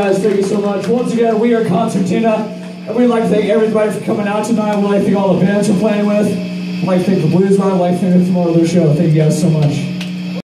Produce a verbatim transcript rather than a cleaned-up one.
guys, thank you so much. Once again, we are Concertina, and we'd like to thank everybody for coming out tonight. We'd like to thank all the bands we're playing with. We'd like to thank the Blues Bar. We'd like to thank them for more of their show. Thank you guys so much.